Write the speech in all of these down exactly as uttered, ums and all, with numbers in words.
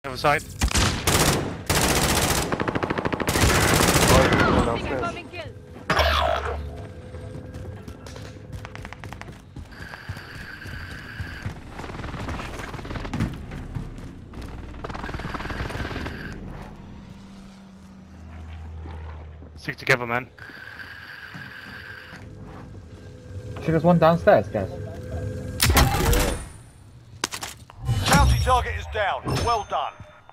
Other side. Stick together, man. Should there's one downstairs, guys. Bounty target is down. Well done.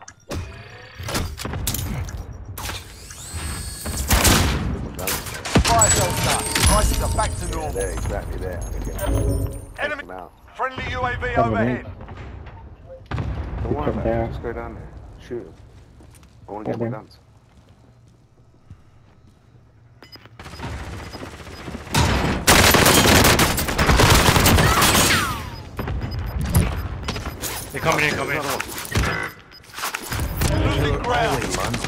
Fire sales done. Prices are back to normal. There, exactly there. Enemy. Friendly U A V overhead. Don't worry about it. Just go down there. Shoot him. I want to get my guns. They're coming in, coming in. Losing ground.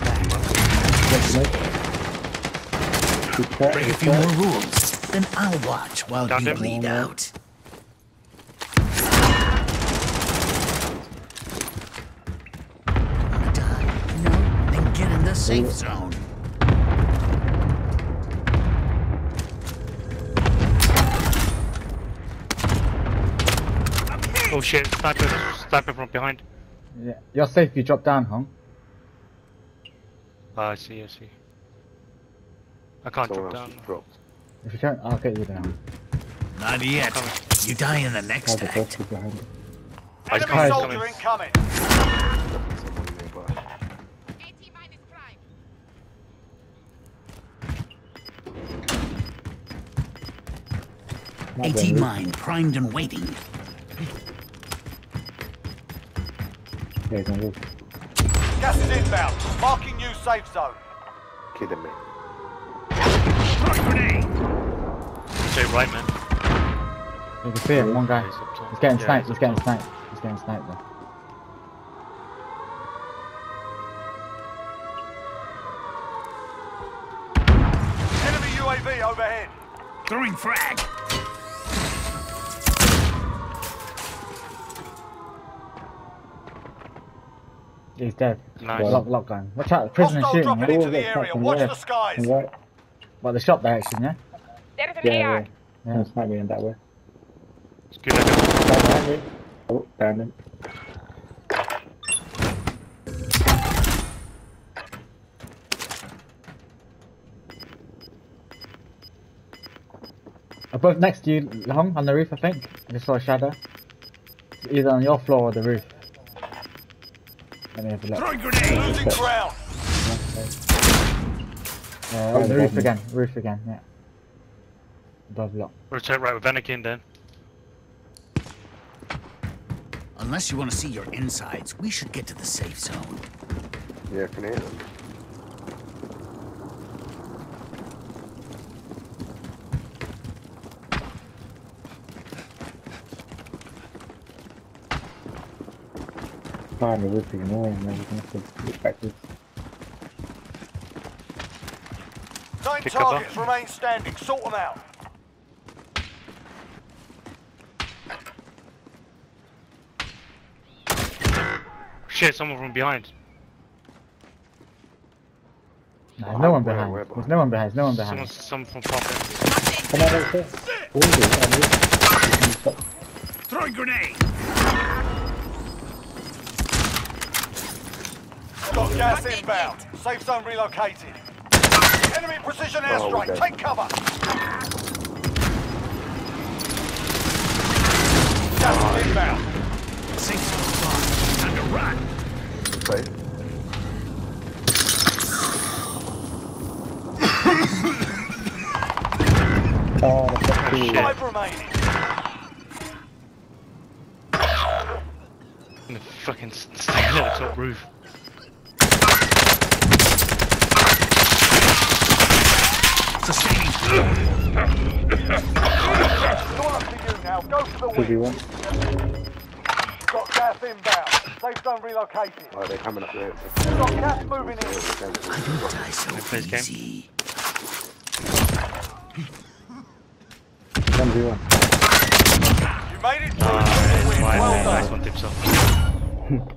Break a few more rules, then I'll watch while Got you him. bleed out. Wanna die? No? Then get in the safe zone. Oh shit, sniper, sniper from behind. Yeah, you're safe if you drop down, Hong. Ah, I see, I see. I can't Someone drop else down. just dropped. If you don't, I'll get you down. Not yet. You die in the next Oh, the act. boss is behind you. I Enemy can't soldier coming. incoming. Someone nearby. Not AT there, mine primed and waiting. yeah, he's on the roof. Gas is inbound. Marking new safe zone. Kidding me. Stay right, man. You can see him, one guy. He's up top. He's getting Yeah, sniped, he's he's up getting top. sniped. He's getting sniped there. Enemy U A V overhead. Throwing frag. He's dead. Nice. Lock, lock gun. Watch out, the prisoner's Hostile shooting, dropping yeah? into the area. Watch the skies. Right. What, the shop direction, yeah? There's an Yeah, A R. yeah. Yeah, it's might be in that way. It's good, I got Right behind me. Oh, down him. Above, next to you, Hong, on the roof, I think. I just saw a shadow. Either on your floor or the roof. Let me have a look. Throwing grenade. Losing ground. Uh, on the roof again, roof again, yeah. Above lock. Rotate right with Anakin then. Unless you want to see your insides, we should get to the safe zone. Yeah, I can hear them. Find the roof anymore and then we can have to look backwards. Nine Pick cover. targets remain standing. Sort them out. Shit, someone from behind. No, there's no one Where, behind. where, There's no one behind, there's no one behind. Someone, someone from popping. Come on, over here. Oh, yeah, stop. Throwing grenade. Got gas inbound. Safe zone relocated. Enemy precision Oh, airstrike. okay. Take cover. Gas is inbound. Safe zone gone. Time to run. Safe. Oh, the fuck you. Five remaining. In the fucking stand at the top roof. Sustaining. All up to you now. Go for the two v win. one. Got gas inbound. Safe zone relocated. Oh, they're coming up there. Got gas moving in. Don't die so Please, game. easy. one v one. You made it through. Ah, Win. fine, Well man. done. Nice one, tips off.